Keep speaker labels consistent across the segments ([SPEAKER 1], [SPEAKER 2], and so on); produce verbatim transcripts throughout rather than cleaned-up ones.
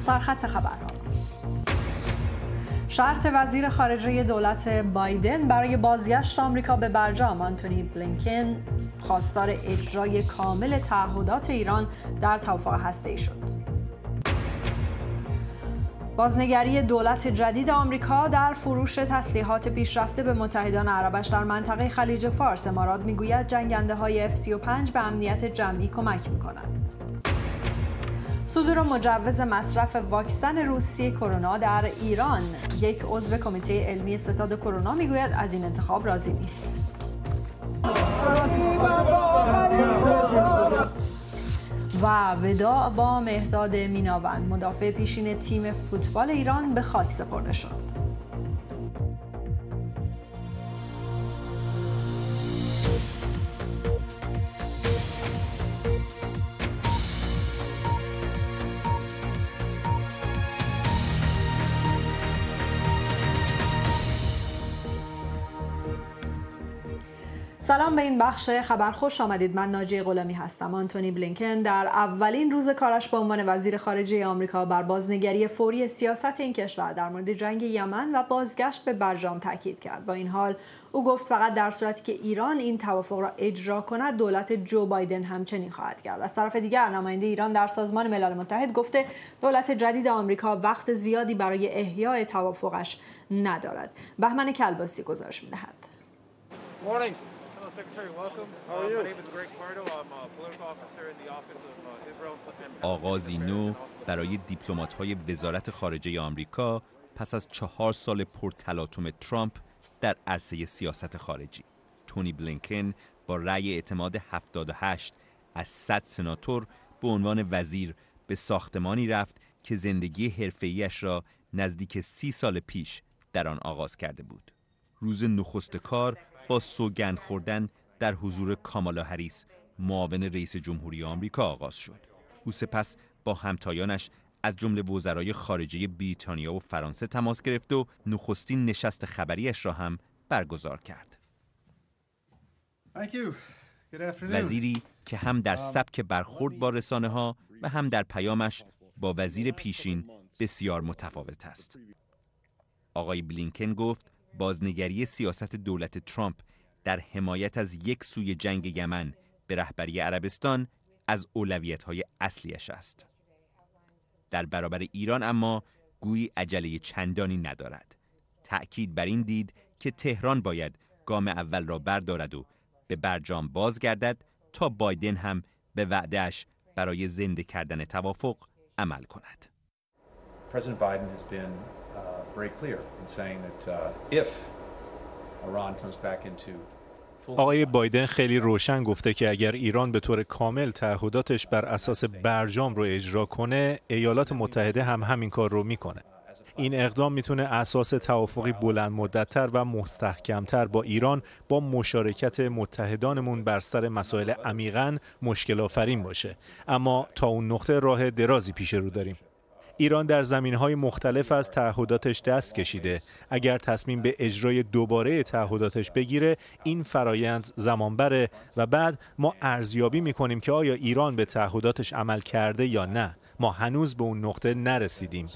[SPEAKER 1] سرخط خبرها. شرط وزیر خارجه دولت بایدن برای بازگشت آمریکا به برجام، آنتونی بلینکن خواستار اجرای کامل تعهدات ایران در توافق هسته‌ای شد. بازنگری دولت جدید آمریکا در فروش تسلیحات پیشرفته به متحدان عربش در منطقه خلیج فارس. امارات میگوید جنگنده های اف سی و پنج به امنیت جمعی کمک میکنند. صدور مجوز مصرف واکسن روسیه کرونا در ایران. یک عضو کمیته علمی ستاد کرونا میگوید از این انتخاب راضی نیست. و وداع با مهرداد میناوند، مدافع پیشین تیم فوتبال ایران، به خاک سپرده شد. سلام به این بخش خبر، خوش آمدید. من ناجیه غلامی هستم. آنتونی بلینکن در اولین روز کارش به عنوان وزیر خارجه آمریکا بر بازنگری فوری سیاست این کشور در مورد جنگ یمن و بازگشت به برجام تاکید کرد. با این حال او گفت فقط در صورتی که ایران این توافق را اجرا کند دولت جو بایدن همچنین خواهد کرد. از طرف دیگر نماینده ایران در سازمان ملل متحد گفته دولت جدید آمریکا وقت زیادی برای احیای توافقش ندارد. بهمن کلباسی گزارش می‌دهد.
[SPEAKER 2] آغازی نو برای دیپلمات‌های وزارت خارجه آمریکا پس از چهار سال پرتلاطم ترامپ در عرصه سیاست خارجی. تونی بلینکن با رأی اعتماد هفتاد و هشت از صد سناتور به عنوان وزیر به ساختمانی رفت که زندگی حرفه‌ایش را نزدیک سی سال پیش در آن آغاز کرده بود. روز نخست کار با سوگند خوردن در حضور کامالا هریس، معاون رئیس جمهوری آمریکا آغاز شد. او سپس با همتایانش از جمله وزرای خارجه بریتانیا و فرانسه تماس گرفت و نخستین نشست خبریش را هم برگزار کرد. وزیری که هم در سبک برخورد با رسانه‌ها و هم در پیامش با وزیر پیشین بسیار متفاوت است. آقای بلینکن گفت بازنگری سیاست دولت ترامپ در حمایت از یک سوی جنگ یمن به رهبری عربستان از اولویت‌های اصلیش است. در برابر ایران اما گویی عجله چندانی ندارد. تأکید بر این دید که تهران باید گام اول را بردارد و به برجام بازگردد تا بایدن هم به وعده‌اش برای زنده کردن توافق عمل کند.
[SPEAKER 3] President Biden has been uh, very clear in saying that uh, if Iran comes back into
[SPEAKER 4] آقای بایدن خیلی روشن گفته که اگر ایران به طور کامل تعهداتش بر اساس برجام رو اجرا کنه، ایالات متحده هم همین کار رو میکنه. این اقدام میتونه اساس توافقی بلند مدت‌تر و مستحکم‌تر با ایران با مشارکت متحدانمون بر سر مسائل عمیقاً مشکل آفرین باشه. اما تا اون نقطه راه درازی پیش رو داریم. ایران در زمینهای مختلف از تعهداتش دست کشیده. اگر تصمیم به اجرای دوباره تعهداتش بگیره، این فرایند زمان بره و بعد ما ارزیابی میکنیم که آیا ایران به تعهداتش عمل کرده یا نه. ما هنوز به اون نقطه نرسیدیم.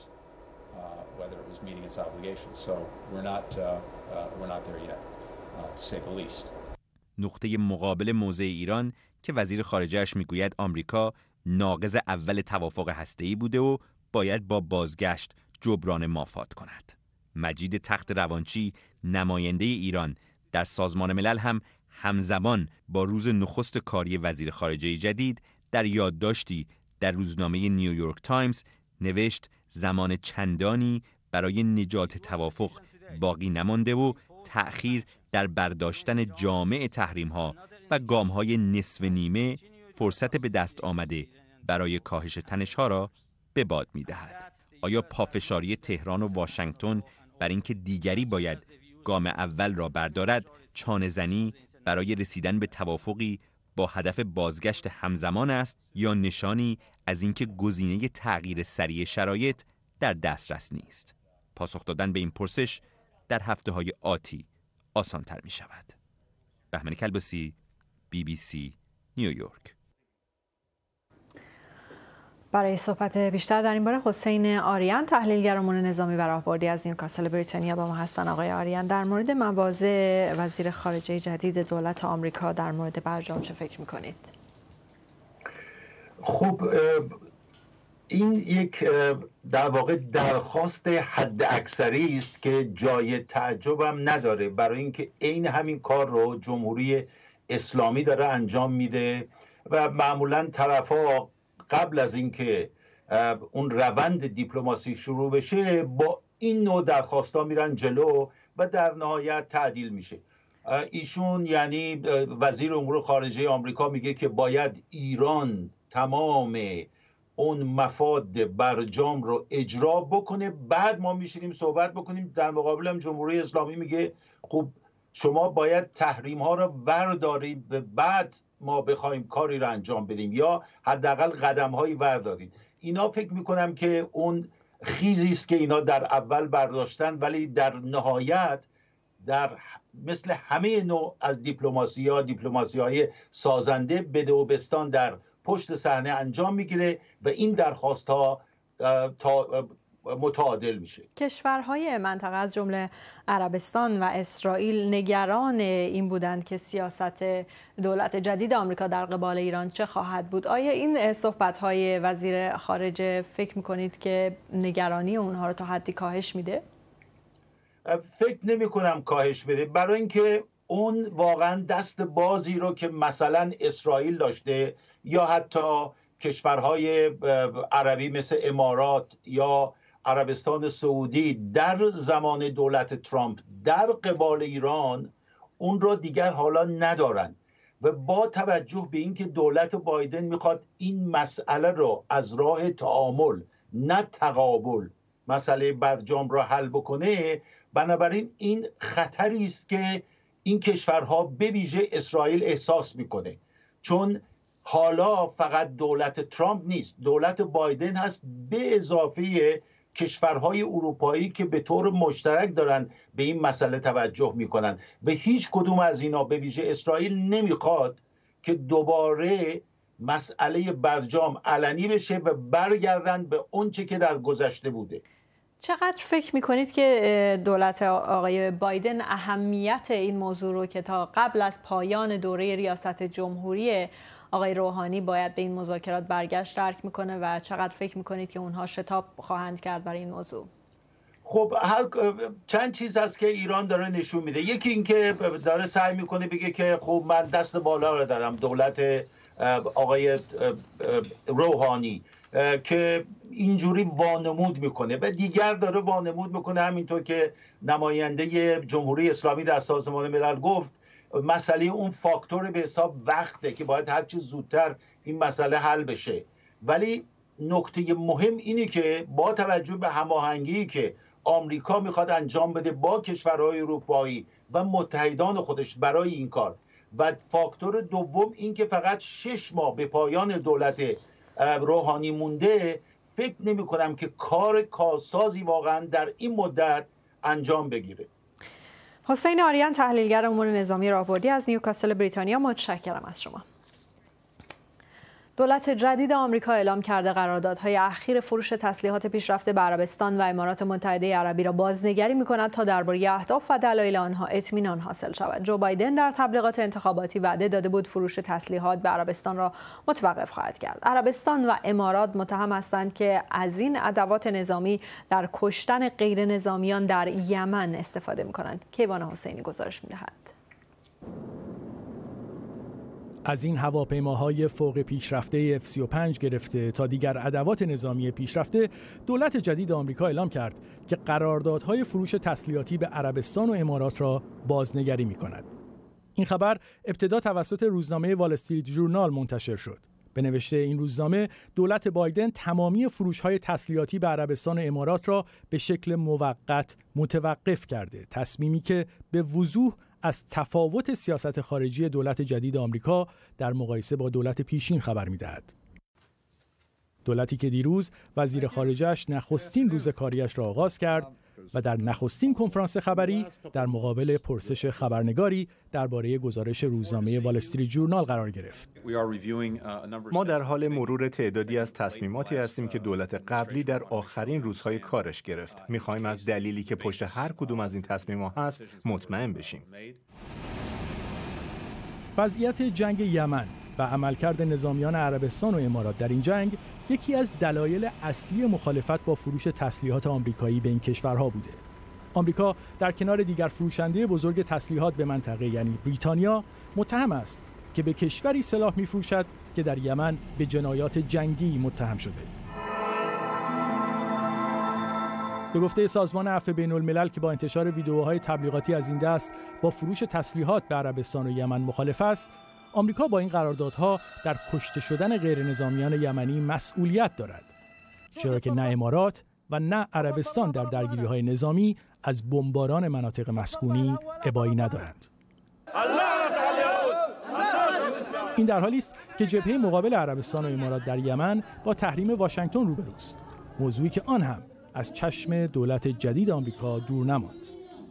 [SPEAKER 2] نقطه مقابل موضع ایران که وزیر خارجه‌اش میگوید آمریکا ناقض اول توافق هسته‌ای بوده و باید با بازگشت جبران مافات کند. مجید تخت روانچی نماینده ایران در سازمان ملل هم همزمان با روز نخست کاری وزیر خارجه جدید در یادداشتی در روزنامه نیویورک تایمز نوشت زمان چندانی برای نجات توافق باقی نمانده و تأخیر در برداشتن جامع تحریم‌ها و گام‌های نصف نیمه فرصت به دست آمده برای کاهش تنش‌ها را به باد می‌دهد. آیا پافشاری تهران و واشنگتن بر اینکه دیگری باید گام اول را بردارد چانه‌زنی برای رسیدن به توافقی با هدف بازگشت همزمان است یا نشانی از اینکه گزینه تغییر سریع شرایط در دسترس نیست؟ پاسخ دادن به این پرسش در هفته‌های آتی آسان‌تر می‌شود. بهمن کلباسی، بی بی سی نیویورک.
[SPEAKER 1] برای صحبت بیشتر در این باره حسین آریان تحلیلگر امور نظامی و راهبردی از نیوکاسل بریتانیا با ما هستن. آقای آریان، در مورد مواضع وزیر خارجه جدید دولت آمریکا در مورد برجام چه فکر می‌کنید؟
[SPEAKER 5] خب این یک در واقع درخواست حد اکثری است که جای تعجب هم نداره، برای اینکه عین همین کار رو جمهوری اسلامی داره انجام میده و معمولا طرفا قبل از اینکه اون روند دیپلماسی شروع بشه با این نوع درخواستا میرن جلو و در نهایت تعدیل میشه. ایشون یعنی وزیر امور خارجه آمریکا میگه که باید ایران تمام اون مفاد برجام رو اجرا بکنه، بعد ما میشینیم صحبت بکنیم. در مقابل هم جمهوری اسلامی میگه خب شما باید تحریم ها رو بردارید و بعد ما بخوایم کاری رو انجام بدیم یا حداقل قدم هایی بردارید. اینا فکر میکنم که اون خیزی است که اینا در اول برداشتن، ولی در نهایت در مثل همه نوع از دیپلماسی ها دیپلماسی های سازنده بده و بستان در پشت صحنه انجام میگیره و این درخواست ها تا متعادل میشه.
[SPEAKER 1] کشورهای منطقه از جمله عربستان و اسرائیل نگران این بودند که سیاست دولت جدید آمریکا در قبال ایران چه خواهد بود. آیا این صحبت‌های وزیر خارجه فکر میکنید که نگرانی اونها رو تا حدی کاهش میده؟
[SPEAKER 5] فکر نمی کنم کاهش بده، برای اینکه اون واقعا دست بازی رو که مثلا اسرائیل داشته یا حتی کشورهای عربی مثل امارات یا عربستان سعودی در زمان دولت ترامپ در قبال ایران، اون رو دیگر حالا ندارن و با توجه به اینکه دولت بایدن میخواد این مسئله رو از راه تعامل نه تقابل مسئله برجام را حل بکنه، بنابراین این خطری است که این کشورها به ویژه اسرائیل احساس میکنه، چون حالا فقط دولت ترامپ نیست، دولت بایدن هست به اضافه کشورهای اروپایی که به طور مشترک دارن به این مسئله توجه میکنن و هیچ کدوم از اینا به ویژه اسرائیل نمیخواد که دوباره مسئله برجام علنی بشه و برگردن به اون چه که در گذشته بوده.
[SPEAKER 1] چقدر فکر میکنید که دولت آقای بایدن اهمیت این موضوع رو که تا قبل از پایان دوره ریاست جمهوری آقای روحانی باید به این مذاکرات برگشت درک میکنه و چقدر فکر میکنید که اونها شتاب خواهند کرد برای این موضوع؟
[SPEAKER 5] خب چند چیز هست که ایران داره نشون میده. یکی این که داره سعی میکنه بگه که خب من دست بالا رو دارم، دولت آقای روحانی که اینجوری وانمود میکنه و دیگر داره وانمود میکنه، همینطور که نماینده جمهوری اسلامی در سازمان ملل گفت مسئله اون فاکتور به حساب وقته که باید هر چه زودتر این مسئله حل بشه. ولی نکته مهم اینه که با توجه به هماهنگی که آمریکا میخواد انجام بده با کشورهای اروپایی و متحدان خودش برای این کار، و فاکتور دوم این که فقط شش ماه به پایان دولت روحانی مونده، فکر نمی کنم که کار کارسازی واقعا در این مدت انجام بگیره.
[SPEAKER 1] حسین آریان تحلیلگر امور نظامی راهبردی از نیوکاسل بریتانیا، متشکرم از شما. دولت جدید آمریکا اعلام کرده قراردادهای اخیر فروش تسلیحات پیشرفته به عربستان و امارات متحده عربی را بازنگری می‌کند تا درباره اهداف و دلایل آنها اطمینان حاصل شود. جو بایدن در تبلیغات انتخاباتی وعده داده بود فروش تسلیحات به عربستان را متوقف خواهد کرد. عربستان و امارات متهم هستند که از این ادوات نظامی در کشتن غیر نظامیان در یمن استفاده می‌کنند. کیوان حسینی گزارش می‌دهد.
[SPEAKER 6] از این هواپیماهای فوق پیشرفته اف سی و پنج گرفته تا دیگر ادوات نظامی پیشرفته، دولت جدید آمریکا اعلام کرد که قراردادهای فروش تسلیحاتی به عربستان و امارات را بازنگری می‌کند. این خبر ابتدا توسط روزنامه وال استریت ژورنال منتشر شد. به نوشته این روزنامه، دولت بایدن تمامی فروش‌های تسلیحاتی به عربستان و امارات را به شکل موقت متوقف کرده، تصمیمی که به وضوح از تفاوت سیاست خارجی دولت جدید آمریکا در مقایسه با دولت پیشین خبر می‌دهد. دولتی که دیروز وزیر خارجه‌اش نخستین روز کاریش را آغاز کرد و در نخستین کنفرانس خبری در مقابل پرسش خبرنگاری درباره گزارش روزنامه وال استریت ژورنال قرار گرفت.
[SPEAKER 4] ما در حال مرور تعدادی از تصمیماتی هستیم که دولت قبلی در آخرین روزهای کارش گرفت. می‌خوایم از دلیلی که پشت هر کدوم از این تصمیم‌ها هست مطمئن بشیم.
[SPEAKER 6] وضعیت جنگ یمن و عملکرد نظامیان عربستان و امارات در این جنگ یکی از دلایل اصلی مخالفت با فروش تسلیحات آمریکایی به این کشورها بوده. آمریکا در کنار دیگر فروشنده بزرگ تسلیحات به منطقه یعنی بریتانیا متهم است که به کشوری سلاح می‌فروشد که در یمن به جنایات جنگی متهم شده. به گفته سازمان عفو بین‌الملل که با انتشار ویدئوهای تبلیغاتی از این دست با فروش تسلیحات به عربستان و یمن مخالف است، آمریکا با این قراردادها در کشته شدن غیرنظامیان یمنی مسئولیت دارد، چرا که نه امارات و نه عربستان در درگیری‌های نظامی از بمباران مناطق مسکونی ابایی ندارند. این در حالی است که جبهه مقابل عربستان و امارات در یمن با تحریم واشنگتن روبروست، موضوعی که آن هم از چشم دولت جدید آمریکا دور نماند.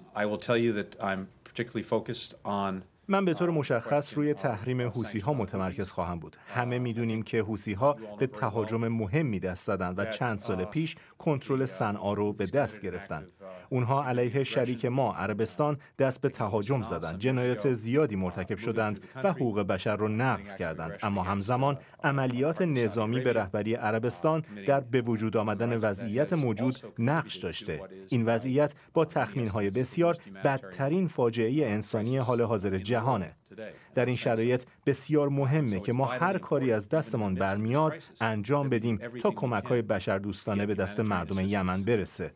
[SPEAKER 4] من به طور مشخص روی تحریم حوثی‌ها متمرکز خواهم بود. همه می‌دونیم که حوثی‌ها به تهاجم مهمی دست زدند و چند سال پیش کنترل صنعا رو به دست گرفتند. اونها علیه شریک ما عربستان دست به تهاجم زدند، جنایات زیادی مرتکب شدند و حقوق بشر رو نقض کردند، اما همزمان عملیات نظامی به رهبری عربستان در به وجود آمدن وضعیت موجود نقش داشته. این وضعیت با تخمین‌های بسیار بدترین فاجعه انسانی حال حاضر جهانه. در این شرایط بسیار مهمه که ما هر کاری از دستمان برمیاد انجام بدیم تا کمک‌های بشردوستانه به دست مردم یمن برسه.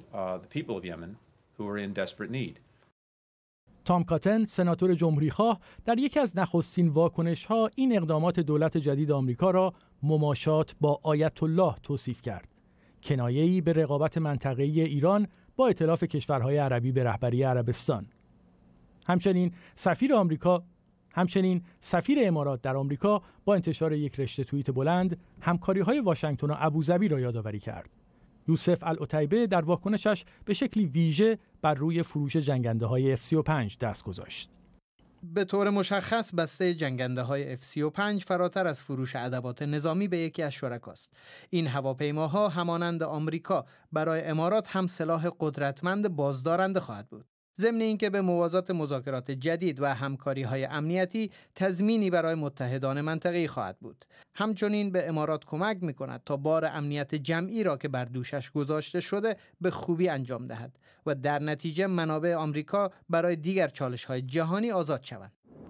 [SPEAKER 6] تام کاتن، سناتور جمهوریخواه، در یکی از نخستین واکنش‌ها این اقدامات دولت جدید آمریکا را مماشات با آیت الله توصیف کرد. کنایه‌ای به رقابت منطقه‌ای ایران با ائتلاف کشورهای عربی به رهبری عربستان. همچنین سفیر آمریکا همچنین سفیر امارات در آمریکا با انتشار یک رشته توییت بلند همکاری‌های واشنگتن و ابوظبی را یادآوری کرد. یوسف العتیبه در واکنشش به شکلی ویژه بر روی فروش جنگنده‌های اف سی و پنج دست گذاشت.
[SPEAKER 7] به طور مشخص بسته جنگنده‌های اف سی و پنج فراتر از فروش ادوات نظامی به یکی از شرکاست. این هواپیماها همانند آمریکا برای امارات هم سلاح قدرتمند بازدارنده خواهد بود. ضمن اینکه به موازات مذاکرات جدید و همکاری‌های امنیتی تضمینی برای متحدان منطقه‌ای خواهد بود. همچنین به امارات کمک می‌کند تا بار امنیت جمعی را که بر دوشش گذاشته شده به خوبی انجام دهد و در نتیجه منابع آمریکا برای دیگر چالش‌های جهانی آزاد شوند.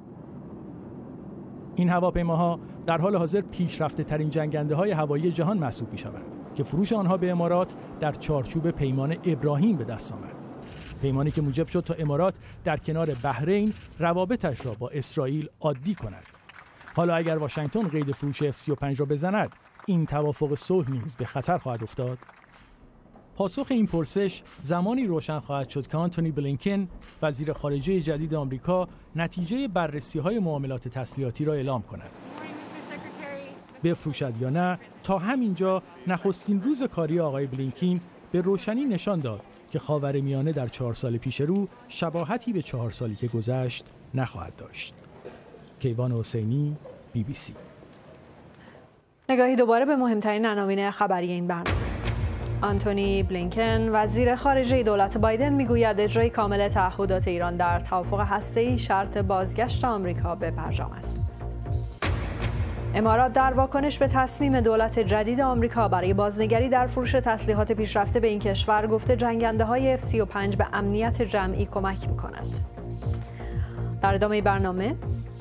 [SPEAKER 6] این هواپیماها در حال حاضر پیشرفته‌ترین جنگنده‌های هوایی جهان محسوب می‌شوند که فروش آنها به امارات در چارچوب پیمان ابراهیم به دست آمد. پیمانی که موجب شد تا امارات در کنار بحرین روابطش را با اسرائیل عادی کند. حالا اگر واشنگتن قید فروش اف سی و پنج را بزند، این توافق صلح نیز به خطر خواهد افتاد. پاسخ این پرسش زمانی روشن خواهد شد که آنتونی بلینکن، وزیر خارجه جدید آمریکا، نتیجه بررسی‌های معاملات تسلیحاتی را اعلام کند. بفروشد یا نه، تا همینجا نخستین روز کاری آقای بلینکن به روشنی نشان داد که خاورمیانه در چهار سال پیش رو شباهتی به چهار سالی که گذشت نخواهد داشت. کیوان حسینی، بی بی سی.
[SPEAKER 1] نگاهی دوباره به مهمترین عناوین خبری این برنامه. آنتونی بلینکن، وزیر خارجه دولت بایدن، میگوید اجرای کامل تعهدات ایران در توافق هسته‌ای شرط بازگشت آمریکا به برجام است. امارات در واکنش به تصمیم دولت جدید آمریکا برای بازنگری در فروش تسلیحات پیشرفته به این کشور گفته جنگنده‌های اف سی و پنج به امنیت جمعی کمک می‌کنند. در ادامه برنامه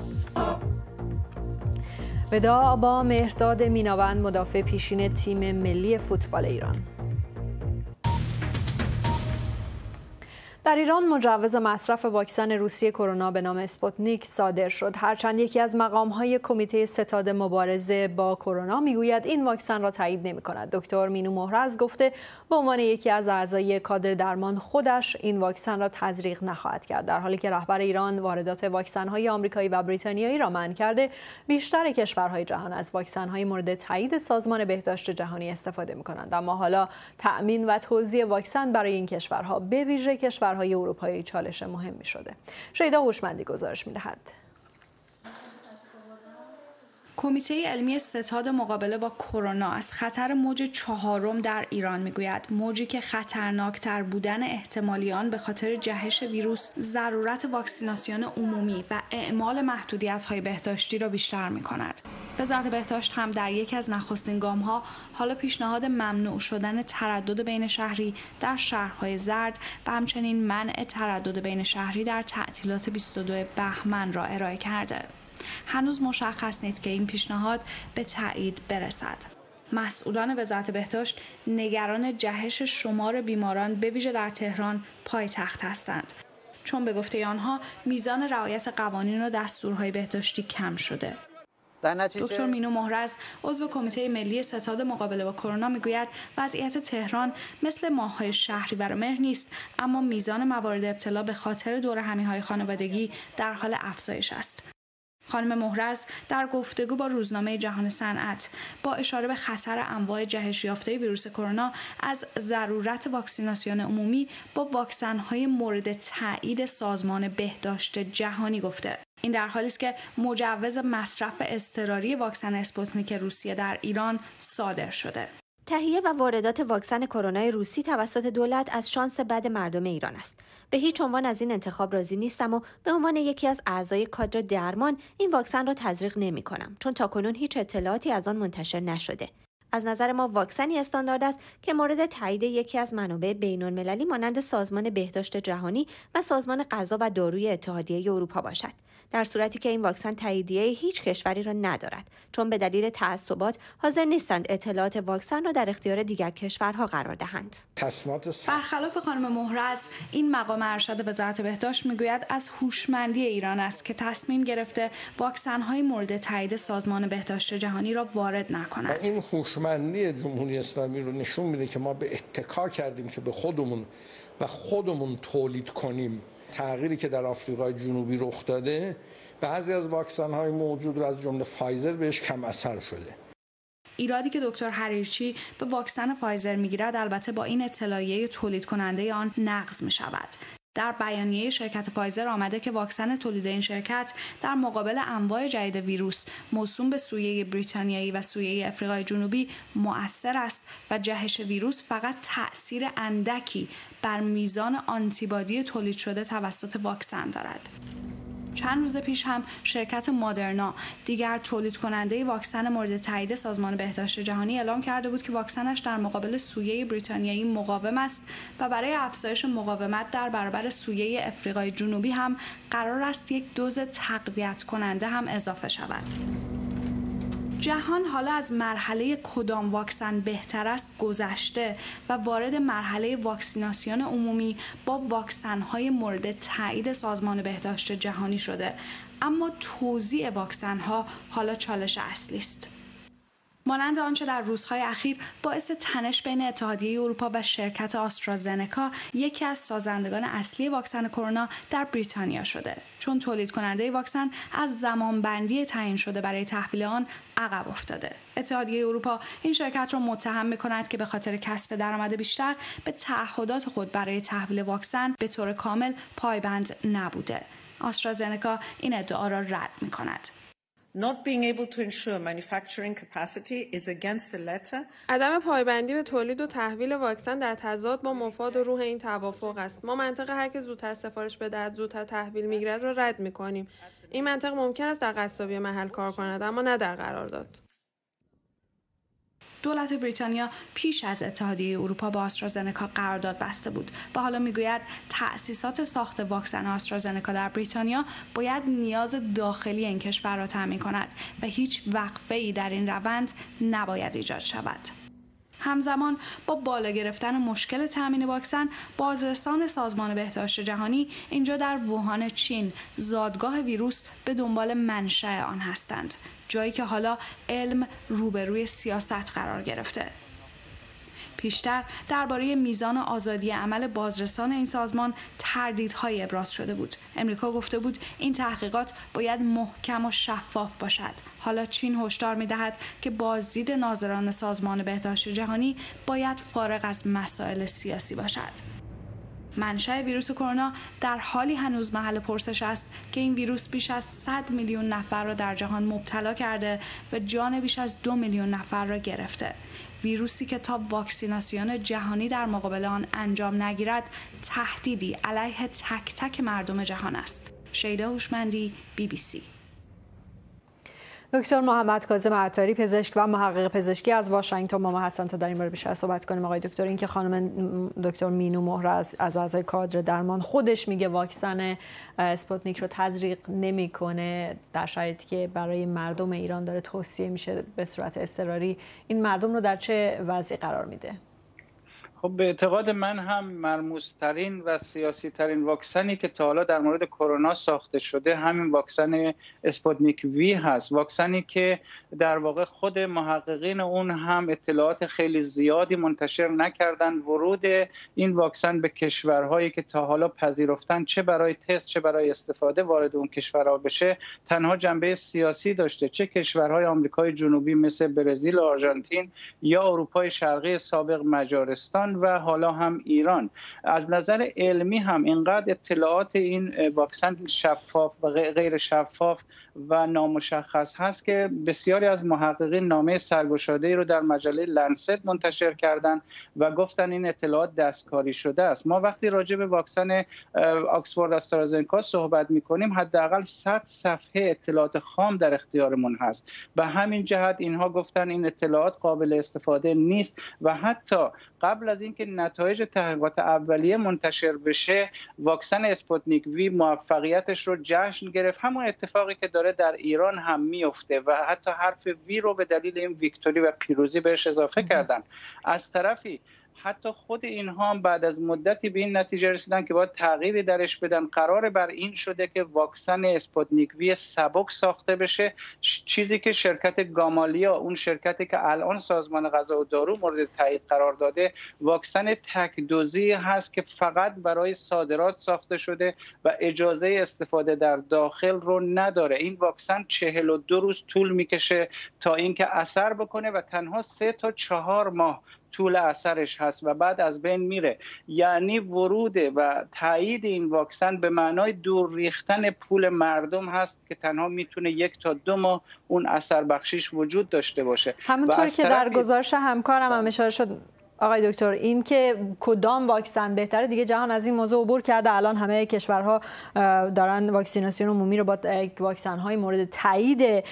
[SPEAKER 1] وداع با مهرداد میناوند، مدافع پیشین تیم ملی فوتبال ایران. در ایران مجوز مصرف واکسن روسی کرونا به نام اسپوتنیک صادر شد، هرچند یکی از مقام‌های کمیته ستاد مبارزه با کرونا میگوید این واکسن را تایید نمی‌کند. دکتر مینو مهرز گفته به عنوان یکی از اعضای کادر درمان خودش این واکسن را تزریق نخواهد کرد. در حالی که رهبر ایران واردات واکسن‌های آمریکایی و بریتانیایی را منع کرده، بیشتر کشورهای جهان از واکسن‌های مورد تایید سازمان بهداشت جهانی استفاده می‌کنند. اما حالا تأمین و توزیع واکسن برای این کشورها به ویژه کشور های اروپایی چالش مهمی شده. شیدا هوشمندی گزارش می‌دهد.
[SPEAKER 8] کمیته علمی ستاد مقابله با کرونا از خطر موج چهارم در ایران میگوید، موجی که خطرناکتر بودن احتمالی آن به خاطر جهش ویروس، ضرورت واکسیناسیون عمومی و اعمال محدودیت‌های بهداشتی را بیشتر می‌کند. وزارت بهداشت هم در یکی از نخستین گام‌ها حالا پیشنهاد ممنوع شدن تردد بین شهری در شهرهای زرد و همچنین منع تردد بین شهری در تعطیلات بیست و دو بهمن را ارائه کرده. هنوز مشخص نیست که این پیشنهاد به تایید برسد. مسئولان وزارت بهداشت نگران جهش شمار بیماران به ویژه در تهران پایتخت هستند، چون به گفته آنها میزان رعایت قوانین و دستورهای بهداشتی کم شده. دکتر مینو مهرز عضو کمیته ملی ستاد مقابله با کرونا میگوید وضعیت تهران مثل ماه‌های شهریور و مهر نیست، اما میزان موارد ابتلا به خاطر دورهمی‌های خانوادگی در حال افزایش است. خانم مهرز در گفتگو با روزنامه جهان صنعت با اشاره به خطر انواع جهش یافته ویروس کرونا از ضرورت واکسیناسیون عمومی با واکسن‌های مورد تایید سازمان بهداشت جهانی گفته. این در حالی است که مجوز مصرف اضطراری واکسن اسپوتنیک روسیه در ایران صادر شده.
[SPEAKER 9] تهیه و واردات واکسن کرونا روسی توسط دولت از شانس بد مردم ایران است. به هیچ عنوان از این انتخاب راضی نیستم و به عنوان یکی از اعضای کادر درمان این واکسن را تزریق نمی‌کنم، چون تاکنون هیچ اطلاعاتی از آن منتشر نشده. از نظر ما واکسنی استاندارد است که مورد تایید یکی از منابع بین‌المللی مانند سازمان بهداشت جهانی و سازمان غذا و داروی اتحادیه اروپا باشد، در صورتی که این واکسن تاییدیه هیچ کشوری را ندارد، چون به دلیل تعصبات حاضر نیستند اطلاعات واکسن را در اختیار دیگر کشورها قرار دهند.
[SPEAKER 8] برخلاف خانم مهرز، این مقام ارشد وزارت بهداشت میگوید از هوشمندی ایران است که تصمیم گرفته واکسن‌های مورد تایید سازمان بهداشت جهانی را وارد نکند.
[SPEAKER 10] این هوشمندی جمهوری اسلامی رو نشون میده که ما به اتکا کردیم که به خودمون و خودمون تولید کنیم. تغییری که در آفریقای جنوبی رخ داده، بعضی از واکسن‌های موجود را از جمله فایزر بهش کم اثر شده.
[SPEAKER 8] ایرادی که دکتر حریرچی به واکسن فایزر میگیرد البته با این اطلاعیه تولید کننده آن نقض می شود. در بیانیه شرکت فایزر آمده که واکسن تولید این شرکت در مقابل انواع جدید ویروس موسوم به سویه بریتانیایی و سویه آفریقای جنوبی مؤثر است و جهش ویروس فقط تأثیر اندکی بر میزان آنتیبادی تولید شده توسط واکسن دارد. چند روز پیش هم شرکت مادرنا، دیگر تولید کننده واکسن مورد تایید سازمان بهداشت جهانی، اعلام کرده بود که واکسنش در مقابل سویه بریتانیایی مقاوم است و برای افزایش مقاومت در برابر سویه آفریقای جنوبی هم قرار است یک دوز تقویت کننده هم اضافه شود. جهان حالا از مرحله کدام واکسن بهتر است گذشته و وارد مرحله واکسیناسیون عمومی با واکسن‌های مورد تایید سازمان بهداشت جهانی شده، اما توزیع واکسن‌ها حالا چالش اصلی است. مانند آنچه در روزهای اخیر باعث تنش بین اتحادیه اروپا و شرکت آسترازنکا، یکی از سازندگان اصلی واکسن کرونا، در بریتانیا شده، چون تولید کننده واکسن از زمانبندی تعیین شده برای تحویل آن عقب افتاده. اتحادیه اروپا این شرکت را متهم می‌کند که به خاطر کسب درآمد بیشتر به تعهدات خود برای تحویل واکسن به طور کامل پایبند نبوده. آسترازنکا این ادعا را رد می‌کند.
[SPEAKER 11] Not being able to ensure manufacturing capacity is against the letter.
[SPEAKER 12] عدم پایبندی به تولید و تحویل واکسن در تضاد با مفاد و روح این توافق است. ما منطق هر که زودتر سفارش بدهد زودتر تحویل میگیرد را رد میکنیم. این منطق ممکن است در قصابی محل کار کند، اما نه در قرارداد.
[SPEAKER 8] دولت بریتانیا پیش از اتحادیه اروپا با آسترازنکا قرارداد بسته بود و حالا میگوید تأسیسات ساخت واکسن آسترازنکا در بریتانیا باید نیاز داخلی این کشور را تامین کند و هیچ وقفه‌ای در این روند نباید ایجاد شود. همزمان با بالا گرفتن مشکل تامین واکسن، بازرسان سازمان بهداشت جهانی اینجا در ووهان چین زادگاه ویروس به دنبال منشأ آن هستند، جایی که حالا علم روبروی سیاست قرار گرفته. پیشتر درباره میزان آزادی عمل بازرسان این سازمان تردیدهای ابراز شده بود. امریکا گفته بود این تحقیقات باید محکم و شفاف باشد. حالا چین هشدار می‌دهد که بازدید ناظران سازمان بهداشت جهانی باید فارغ از مسائل سیاسی باشد. منشأ ویروس کرونا در حالی هنوز محل پرسش است که این ویروس بیش از صد میلیون نفر را در جهان مبتلا کرده و جان بیش از دو میلیون نفر را گرفته. ویروسی که تا واکسیناسیون جهانی در مقابل آن انجام نگیرد، تهدیدی علیه تک تک مردم جهان است. شیدا هوشمندی، بی بی سی.
[SPEAKER 1] دکتر محمد کاظم عطاری، پزشک و محقق پزشکی از واشنگتن با ما هستند تا در این باره بیشتر صحبت کنیم. آقای دکتر، این که خانم دکتر مینو مهر از از اعضای کادر درمان خودش میگه واکسن اسپوتنیک رو تزریق نمیکنه در شرایطی که برای مردم ایران داره توصیه میشه به صورت اضطراری، این مردم رو در چه وضعی قرار میده؟
[SPEAKER 13] خب به اعتقاد من هم مرموزترین و سیاسی ترین واکسنی که تا حالا در مورد کرونا ساخته شده همین واکسن اسپوتنیک وی هست. واکسنی که در واقع خود محققین اون هم اطلاعات خیلی زیادی منتشر نکردن. ورود این واکسن به کشورهایی که تا حالا پذیرفتن، چه برای تست چه برای استفاده وارد اون کشورها بشه، تنها جنبه سیاسی داشته. چه کشورهای آمریکای جنوبی مثل برزیل و آرژانتین یا اروپای شرقی سابق مجارستان و حالا هم ایران. از نظر علمی هم اینقدر اطلاعات این واکسن شفاف و غیر شفاف و نامشخص هست که بسیاری از محققین نامه سرگشاده‌ای رو در مجله لنست منتشر کردند و گفتن این اطلاعات دستکاری شده است. ما وقتی راجع به واکسن آکسفورد آسترازنکا صحبت می‌کنیم، حداقل صد صفحه اطلاعات خام در اختیارمون هست. به همین جهت اینها گفتن این اطلاعات قابل استفاده نیست و حتی قبل از اینکه نتایج تحقیقات اولیه منتشر بشه، واکسن اسپوتنیک وی موفقیتش رو جشن گرفت. همون اتفاقی که داره در ایران هم میفته و حتی حرف وی رو به دلیل این ویکتوری و پیروزی بهش اضافه کردن. از طرفی حتی خود اینها هم بعد از مدتی به این نتیجه رسیدن که باید تغییری درش بدن. قرار بر این شده که واکسن اسپوتنیک وی سبک ساخته بشه، چیزی که شرکت گامالیا، اون شرکتی که الان سازمان غذا و دارو مورد تایید قرار داده، واکسن تک دوزی هست که فقط برای صادرات ساخته شده و اجازه استفاده در داخل رو نداره. این واکسن چهل و دو روز طول میکشه تا اینکه اثر بکنه و تنها سه تا چهار ماه طول اثرش هست و بعد از بین میره. یعنی ورود و تایید این واکسن به معنای دور ریختن پول مردم هست که تنها میتونه یک تا دو ماه اون اثر بخشیش وجود داشته باشه.
[SPEAKER 1] همونطور که در گزارش همکارم هم اشاره شد آقای دکتر، این که کدام واکسن بهتره، دیگه جهان از این موضوع عبور کرده. الان همه کشورها دارن واکسیناسیون عمومی رو با واکسن های مورد تایید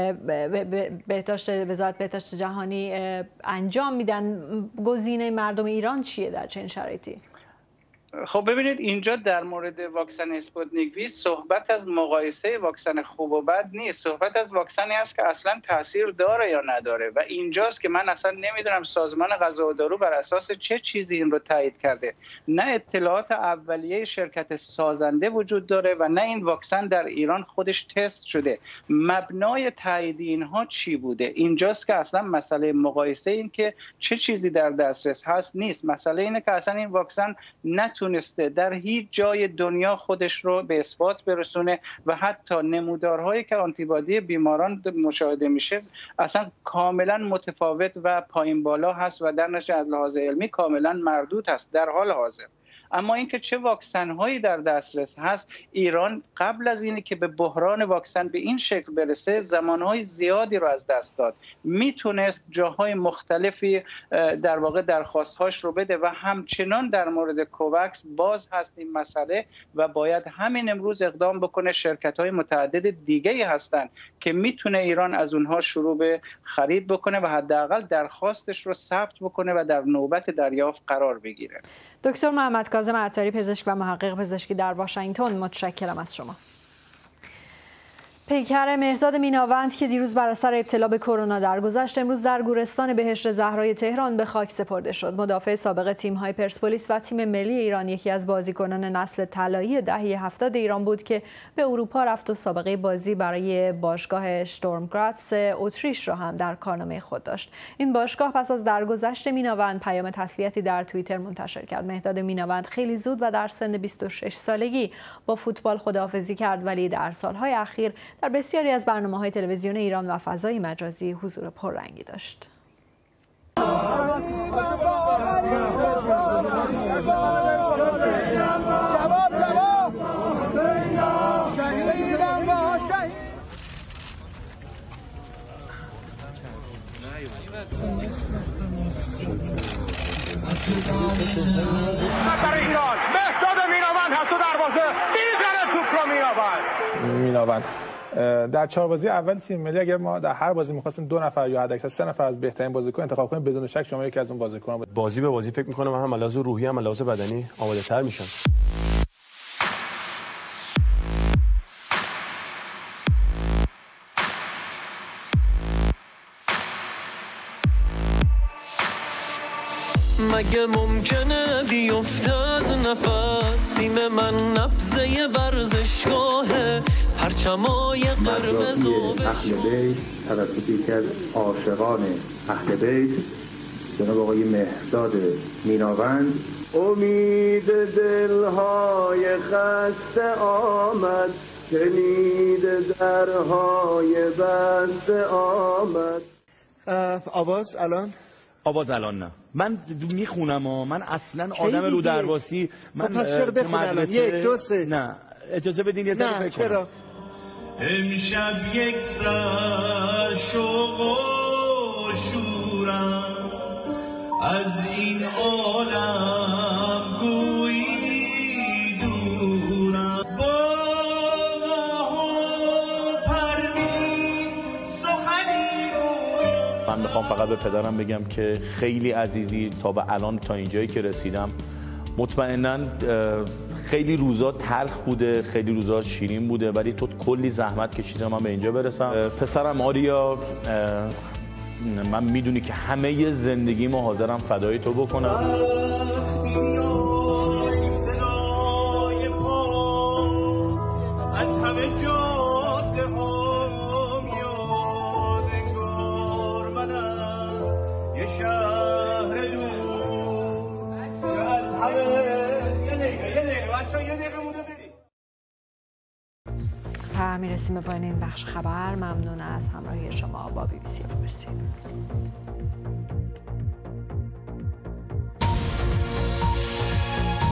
[SPEAKER 1] بهداشت وزارت بهداشت جهانی انجام میدن. گزینه مردم ایران چیه در چنین شرایطی؟
[SPEAKER 13] خب ببینید، اینجا در مورد واکسن اسپوتنیک وی صحبت از مقایسه واکسن خوب و بد نیست. صحبت از واکسنی است که اصلا تاثیر داره یا نداره و اینجاست که من اصلا نمیدونم سازمان غذا و دارو بر اساس چه چیزی این رو تایید کرده. نه اطلاعات اولیه شرکت سازنده وجود داره و نه این واکسن در ایران خودش تست شده. مبنای تایید اینها چی بوده؟ اینجاست که اصلا مسئله مقایسه این که چه چیزی در دسترس هست نیست. مسئله اینه که اصلا این واکسن نه تونسته در هیچ جای دنیا خودش رو به اثبات برسونه و حتی نمودارهایی که آنتیبادی بیماران مشاهده میشه اصلا کاملا متفاوت و پایین بالا هست و در نتیجه از لحاظ علمی کاملا مردود هست در حال حاضر. اما اینکه چه واکسن هایی در دسترس هست، ایران قبل از اینی که به بحران واکسن به این شکل برسه زمانهای زیادی رو از دست داد. میتونست جاهای مختلفی در واقع درخواستهاش رو بده و همچنان در مورد کووکس باز هست این مسئله و باید همین امروز اقدام بکنه. شرکت های متعدد دیگه هستن که میتونه ایران از اونها شروع به خرید بکنه و حداقل درخواستش رو ثبت بکنه و در نوبت دریافت قرار بگیره.
[SPEAKER 1] دکتر محمد کاظم عطاری، پزشک و محقق پزشکی در واشنگتن، متشکرم از شما. پیکر مهرداد میناوند که دیروز بر اثر ابتلا به کرونا درگذشت، امروز در گورستان بهشت زهرای تهران به خاک سپرده شد. مدافع سابق تیم‌های پرسپولیس و تیم ملی ایران، یکی از بازیکنان نسل طلایی دهه هفتاد ایران بود که به اروپا رفت و سابقه بازی برای باشگاه اشتورم گراتس اتریش را هم در کارنامه خود داشت. این باشگاه پس از درگذشت میناوند پیام تسلیتی در توییتر منتشر کرد. مهرداد میناوند خیلی زود و در سن بیست و شش سالگی با فوتبال خداحافظی کرد، ولی در سالهای اخیر در بسیاری از برنامه‌های تلویزیون ایران و فضای مجازی حضور پررنگی داشت.
[SPEAKER 14] مهرداد میناوند هست و دروازه میزنه توپ رو میناوند میناوند در چهار بازی اول تیم ملی اگر ما در هر بازی می‌خواستیم دو نفر یا حداکثر سه نفر از بهترین بازیکن انتخاب کنیم، بدون شک شما یکی از اون بازیکن‌ها بود.
[SPEAKER 15] بازی به بازی فکر می‌کنم هم لحاظ روحی هم لحاظ بدنی آماده‌تر میشن.
[SPEAKER 16] مگه ممکنه بیفته از نفس تیم من نبضه ورزشگاهه پرچمای قرمز و
[SPEAKER 17] اهل بیت توسط یکی از عاشقان اهل بیت جناب آقای مهرداد میناوند. امید دلهای خسته آمد، کلید درهای بسته آمد.
[SPEAKER 18] آواز الان
[SPEAKER 19] آواز الان نه، من میخونم ها، من اصلا آدم رو درواسی من
[SPEAKER 18] تو مدرسه یک دو سه
[SPEAKER 19] نه اجازه بدین یه ذره فکر کنم.
[SPEAKER 16] امشب یک سر شوق و شورم از این عالم گویی دورم، با ماه پروین سخنی گویم.
[SPEAKER 19] من میخوام فقط به پدرم بگم که خیلی عزیزی تا به الان تا اینجایی که رسیدم. مطمئناً خیلی روزا تلخ بوده، خیلی روزا شیرین بوده، ولی تو کلی زحمت کشیدم من به اینجا برسم. پسرم آریا، من میدونی که همه زندگیمو حاضرم فدای تو بکنم.
[SPEAKER 16] از همه جاده ها میاد انگار منم یه شهر دور که از همه یه دقیقه یه دقیقه بچه یه دقیقه مونده بریم.
[SPEAKER 1] میرسیم به پایان این بخش خبر. ممنون از همراهی شما با بی بی سی فارسی.